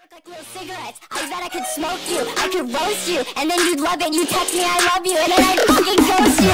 Like little cigarettes, I bet I could smoke you, I could roast you, and then you'd love it, you text me I love you, and then I'd fucking ghost you.